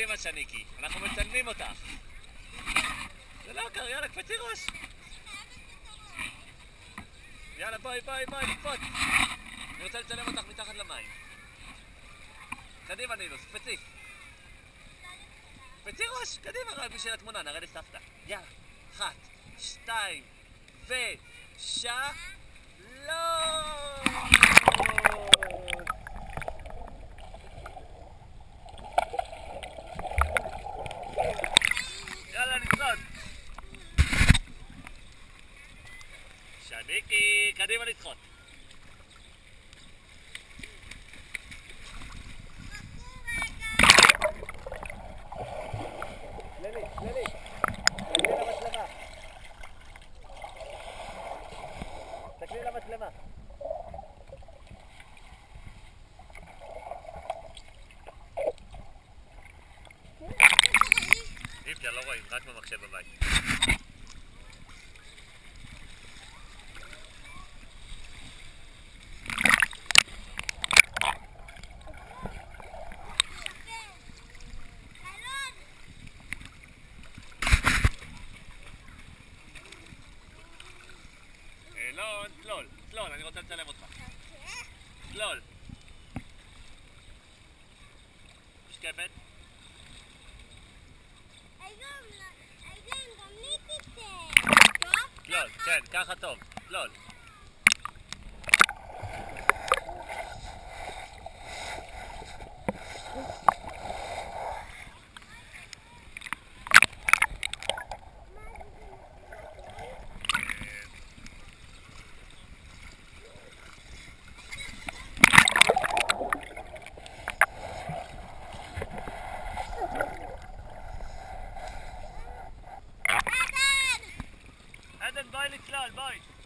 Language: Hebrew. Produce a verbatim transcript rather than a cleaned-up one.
קדימה שניקי, אנחנו מצלמים אותך. זה לא קר, יאללה, קפצי ראש. יאללה, בואי, בואי, בואי, לקפוץ. אני רוצה לצלם אותך מתחת למים. קדימה נילוס, קפצי. קפצי ראש, קדימה, רק בשביל התמונה, נראה לסבתא. יאללה, אחת, שתיים, ושלום! יאללה, נצחוד. שניקי, קדימה נצחוד. שלילי, שלילי. תקלי למצלמה. תקלי למצלמה. איפיה, לא רואים, רק במחשב בבית. אלון, צלול, צלול, אני רוצה לצלם אותך. צלול. משקפת. צלול, כן, ככה טוב. צלול. עדן, בואי לצלול, בואי.